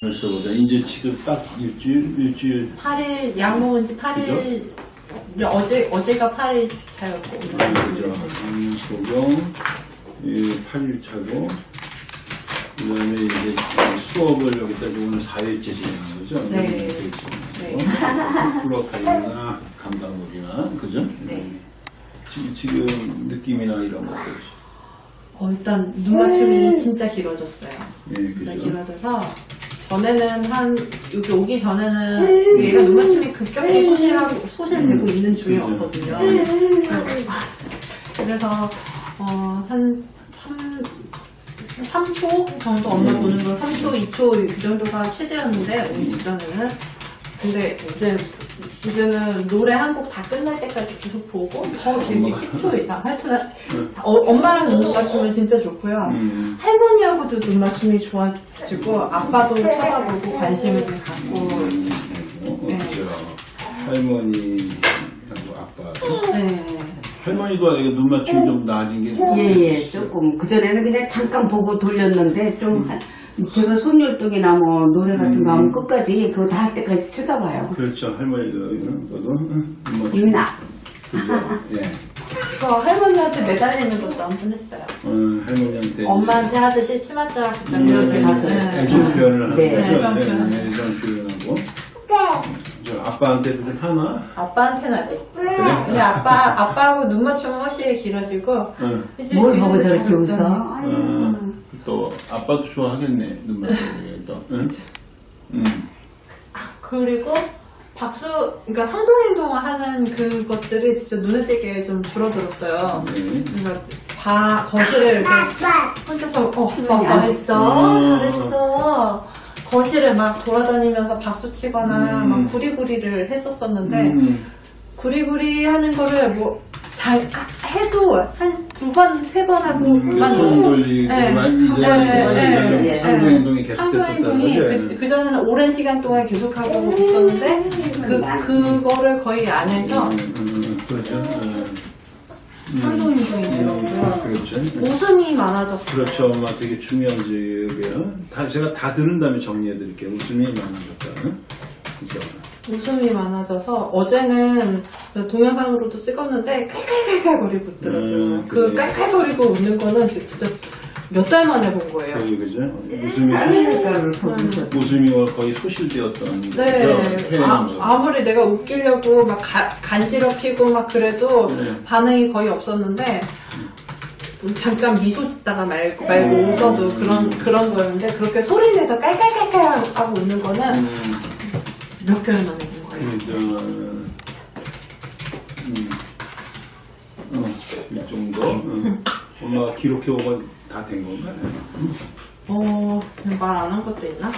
벌써 보자. 이제 지금 딱 일주일. 8일, 약 먹은 지 8일, 어제가 8일 차였고. 그죠. 소경, 8일 차고, 그 다음에 이제 수업을 여기다 오늘 4일째 진행하는 거죠? 네. 플로카이나 감당물이나, 그죠? 네. 지금 느낌이나 이런 것들. 일단 눈 맞춤이 진짜 길어졌어요. 예, 진짜 그죠? 길어져서 전에는 여기 오기 전에는 얘가 눈 맞춤이 급격히 소실되고 있는 중이었거든요. 그래서 한 3초 정도 엄마 보는 거 3초, 2초 그 정도가 최대였는데 오기 직전에는. 근데 이제는 노래 한 곡 다 끝날 때까지 계속 보고 더 길게 10초 이상. 하여튼 엄마랑 눈 맞춤은 진짜 좋고요. 할머니하고도 눈 맞춤이 좋아지고 아빠도 쳐다보고 관심을 갖고. 네. 그죠. 할머니하고 아빠. 네. 할머니도 이거 눈 맞춤이 좀 나아진 게 예, 조금. 그전에는 그냥 잠깐 보고 돌렸는데, 좀, 제가 손율동이나 뭐, 노래 같은 거 하면 끝까지, 그거 다 할 때까지 쳐다봐요. 그렇죠. 할머니도 눈 맞춤. 있나? 그죠. 예. 저 할머니한테 매달리는 것도 한 번 했어요. 할머니한테. 엄마한테 하듯이 치맛자락 이렇게 가서. 애정 표현을 하는 네. 거죠. 애정 표현. 애정 표현하고. 저 아빠한테도 좀 하나? 아빠한테는 아직. 근데 아빠하고 눈 맞춤은 확실히 길어지고. 이제 뭘 지금 보고 저렇게 걱정이. 웃어? 또 아빠도 좋아하겠네. 눈 맞춤이 또. 그리고 그러니까 상동행동을 하는 그것들이 진짜 눈에 띄게 좀 줄어들었어요. 그러니까 거실을 이렇게 혼자서 아빠 했어? 잘했어. 거실을 막 돌아다니면서 박수 치거나 막 구리구리를 했었었는데 구리구리 하는 거를 뭐 해도 한 2번, 3번 하고 그만 돌리고 상동행동이 계속됐었다는 거죠. 그전에는 오랜 시간 동안 계속하고 있었는데 그거를 거의 안 해서 그렇죠. 상동행동이 들어오고요. 그렇죠. 웃음이 많아졌어요. 그렇죠. 엄마 되게 중요한 지역이에요. 제가 다 들은 다음에 정리해 드릴게요. 웃음이 많아졌다. 그죠. 웃음이 많아져서 어제는 동영상으로도 찍었는데 깔깔깔깔거리고 있더라고요. 그 깔깔거리고 웃는 거는 진짜 몇 달 만에 본 거예요. 그죠. 웃음이 거의 소실되었던. 네. 아무리 내가 웃기려고 막 간지럽히고 막 그래도 반응이 거의 없었는데 잠깐 미소 짓다가 말고 웃어도 그런 거였는데 그렇게 소리내서 깔깔깔깔 하고 웃는 거는 몇 개월 만에 본 거예요. 이 정도. 엄마가 기록해보고 다 된 건가요? 말 안 한 것도 있나?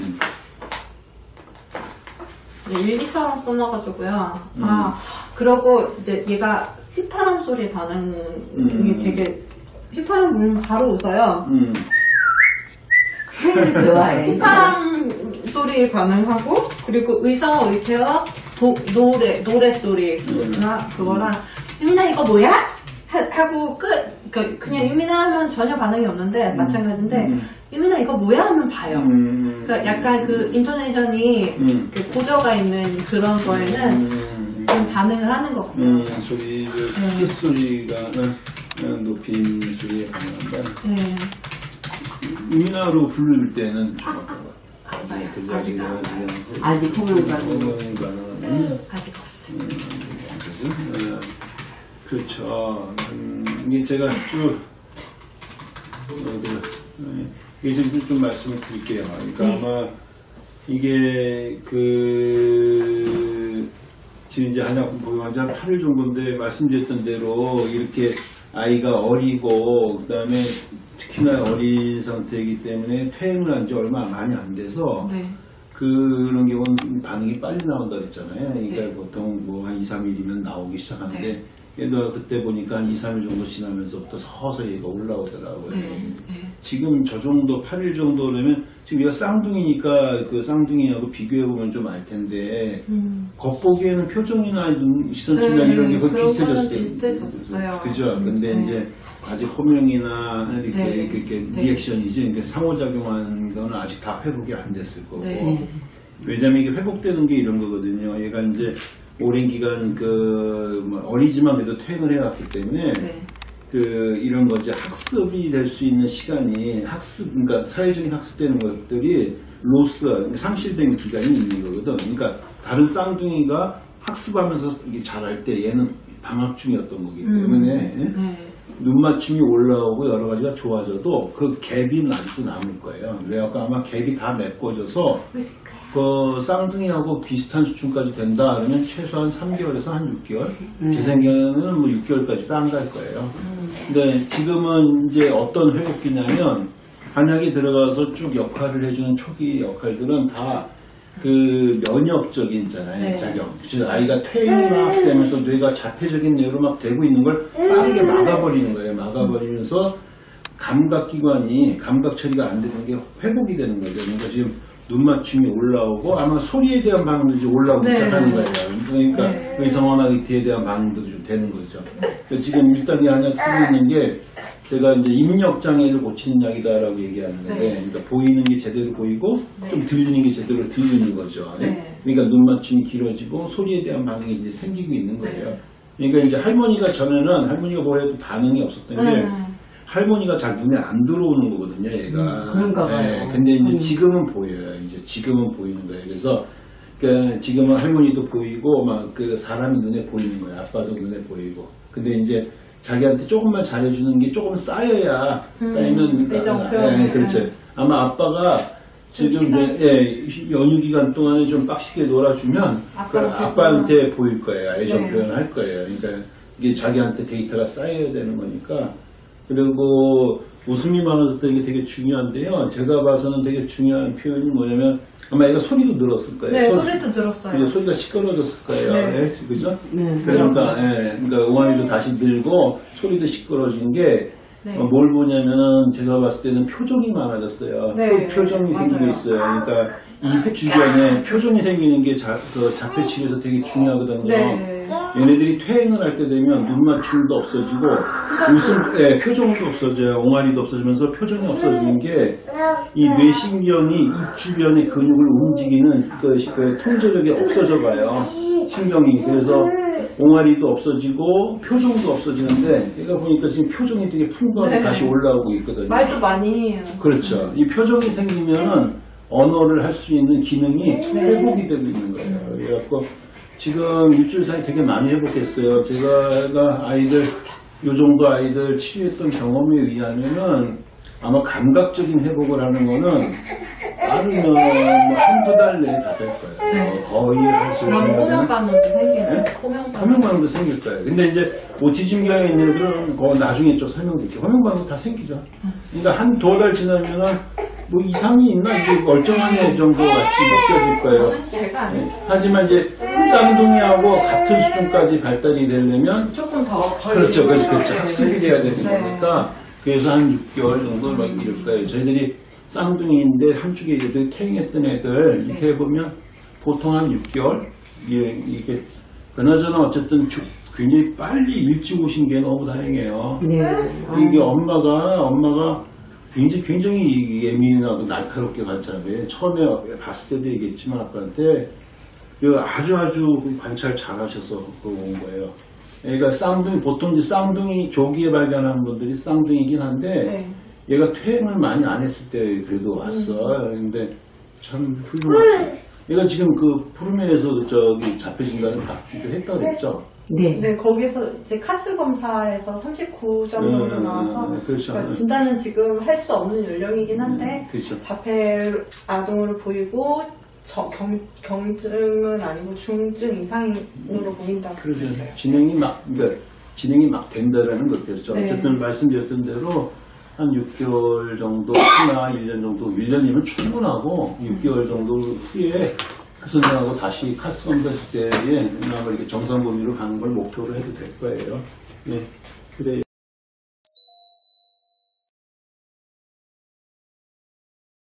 일기처럼 써놔가지고요. 그러고 이제 얘가 휘파람 소리에 반응이 되게, 휘파람 불면 바로 웃어요. 좋아해. 휘파람 소리에 반응하고, 그리고 의성어의태어 노래 소리나 그거랑, 유민아 이거 뭐야? 하고 그냥 유민아 하면 전혀 반응이 없는데 마찬가지인데 유민아 이거 뭐야 하면 봐요. 그러니까 약간 그 인토네이션이 그 고저가 있는 그런 거에는 좀 반응을 하는 것 같아요. 끝소리가 높인 소리에 반응한다. 네. 유민아로 부를 때는 아직 호명이 아직 없어요. 그렇죠. 이게 제가 이게 좀 말씀을 드릴게요. 그러니까 아마 이게 지금 이제 보유환자 8일 정도인데 말씀드렸던 대로 이렇게 아이가 어리고 그다음에 특히나 어린 상태이기 때문에 퇴행을 한 지 얼마 많이 안 돼서 그런 경우는 반응이 빨리 나온다 그랬잖아요. 그러니까 보통 뭐 한 2, 3일이면 나오기 시작하는데 얘도 그때 보니까 한 2, 3일 정도 지나면서부터 서서히 얘가 올라오더라고요. 지금 저 정도 8일 정도라면 지금 얘가 쌍둥이니까 그 쌍둥이하고 비교해보면 좀 알 텐데 겉보기에는 표정이나 시선 질량 이런 게 거의 비슷해졌어요. 비슷해졌어요. 그죠? 근데 이제 아직 호명이나 이렇게, 네. 이렇게 네. 리액션이지, 그러니까 상호작용한 거는 아직 다 회복이 안 됐을 거고. 네. 왜냐면 이게 회복되는 게 이런 거거든요. 얘가 이제 오랜 기간 어리지만 그래도 퇴행을 해왔기 때문에 네. 이런 거 이제 학습이 될 수 있는 시간이 그러니까 사회적인 학습되는 것들이 상실된 기간이 있는 거거든. 그러니까 다른 쌍둥이가 학습하면서 이게 잘할 때 얘는 방학 중이었던 거기 때문에 네. 눈 맞춤이 올라오고 여러 가지가 좋아져도 그 갭이 아직도 남을 거예요. 그래갖고 아마 갭이 다 메꿔져서 그 쌍둥이하고 비슷한 수준까지 된다 그러면 최소한 3개월에서 한 6개월? 제 생각에는 뭐 6개월까지도 안 갈 거예요. 근데 지금은 이제 어떤 회복기냐면 한약에 들어가서 쭉 역할을 해주는 초기 역할들은 다 그 면역적인 있잖아요. 네. 작용. 즉 아이가 퇴행을 되면서 뇌가 자폐적인 뇌로 막 되고 있는 걸 빠르게 막아버리는 거예요. 막아버리면서 감각 처리가 안 되는 게 회복이 되는 거죠. 그러니까 지금 눈 맞춤이 올라오고 아마 소리에 대한 반응도 이제 올라오기 네. 시작하는 거예요. 그러니까 네. 의성어나 의태에 대한 반응도 좀 되는 거죠. 그러니까 지금 일단 이 한약 쓰고 있는 게 제가 이제 입력 장애를 고치는 약이다라고 얘기하는 건데, 네. 그러니까 보이는 게 제대로 보이고 네. 좀 들리는 게 제대로 들리는 거죠. 네. 그러니까 눈 맞춤이 길어지고 소리에 대한 반응이 이제 생기고 있는 거예요. 네. 그러니까 이제 할머니가 할머니가 뭐 해도 반응이 없었던 게 할머니가 잘 눈에 안 들어오는 거거든요, 얘가. 그런가 봐요. 네, 근데 이제 지금은 보여요. 이제 지금은 보이는 거예요. 그래서 그러니까 지금은 할머니도 보이고 막 그 사람이 눈에 보이는 거예요. 아빠도 눈에 보이고. 근데 이제 자기한테 조금만 잘해주는 게 조금 쌓이면 애정 그러니까 표현. 그렇죠. 아마 아빠가 지금 이제 연휴 기간 동안에 좀 빡시게 놀아주면 아빠한테 보일 거예요. 애정 네. 표현할 거예요. 그러니까 이게 자기한테 데이터가 쌓여야 되는 거니까. 그리고 웃음이 많아졌다는 게 되게 중요한데요. 제가 봐서는 되게 중요한 표현이 뭐냐면 아마 얘가 소리도 늘었을 거예요. 네, 소리도 들었어요. 그죠? 소리가 시끄러워졌을 거예요. 네. 네, 그죠? 네. 그러니까, 그러니까 옹알이도 다시 늘고 소리도 시끄러워진 게 네. 뭘 보냐면은 제가 봤을 때는 표정이 많아졌어요. 네, 표정이 맞아요. 생기고 있어요. 그러니까 이 주변에 표정이 생기는 게 자폐 치료에서 되게 중요하거든요. 네. 얘네들이 퇴행을 할 때 되면 눈 맞춤도 없어지고 표정도 없어져요. 옹알이도 없어지면서 표정이 없어지는 게 이 뇌신경이 입 주변의 근육을 움직이는 그 통제력이 없어져 가요. 신경이. 그래서 옹알이도 없어지고 표정도 없어지는데 얘가 보니까 지금 표정이 되게 풍부하게 네. 다시 올라오고 있거든요. 말도 많이 해요. 그렇죠. 이 표정이 생기면은 언어를 할 수 있는 기능이 회복이 되고 있는 거예요. 그래갖고 지금 일주일 사이 되게 많이 회복했어요. 제가 아이들, 요 정도 아이들 치료했던 경험에 의하면은 아마 감각적인 회복을 하는 거는 빠르면 뭐 한두 달 내에 다 될 거예요. 네. 거의 할 수 있는 그럼 거는 호명 반응도 생기는. 네? 호명 반응. 화면 반응도 생길 거예요. 근데 이제 오티즘 경향 있는 애들은 그거 나중에 좀 설명드릴게요. 화면 반응 다 생기죠. 그러니까 한 두어 달 지나면은 뭐 이상이 있나 이게 멀쩡한 애 정도 같이 느껴질 거예요. 제가 아니에요. 하지만 이제 쌍둥이하고 같은 수준까지 발달이 되려면 조금 더 그렇죠. 걸리고. 그렇죠. 학습이 돼야 되는 네. 거니까 그래서 한 6개월 정도 막 이럴 거예요. 저희들이 쌍둥이인데 한쪽에 이제 퇴행했던 애들 이렇게 해보면 보통 한 6개월 이게 그나저나 어쨌든 굉장히 빨리 일찍 오신 게 너무 다행이에요. 네. 이게 엄마가 굉장히 예민하고 날카롭게 봤잖아요. 처음에 봤을 때도 얘기했지만 아빠한테 아주 관찰 잘 하셔서 온 거예요. 그러니까 보통 이제 쌍둥이 조기에 발견한 분들이 쌍둥이긴 한데 얘가 퇴행을 많이 안 했을 때 그래도 왔어. 근데 참 훌륭하죠. 얘가 지금 그 푸르메에서 저기 자폐 진단을 받기도 했다고 그랬죠. 네. 네, 거기서 이제 카스 검사에서 39점 정도 나와서 그렇죠. 그러니까 진단은 지금 할 수 없는 연령이긴 한데 그렇죠. 자폐 아동으로 보이고 경증은 아니고 중증 이상으로 보인다고 그러죠. 했어요. 진행이 막 된다라는 거겠죠. 네. 어쨌든 말씀드렸던 대로 한 6개월 정도나 1년 정도, 1년이면 충분하고 6개월 정도 후에 그 선생하고 다시 카스 검사했을 때에 아마 이렇게 정상 범위로 가는 걸 목표로 해도 될 거예요. 네, 그래요.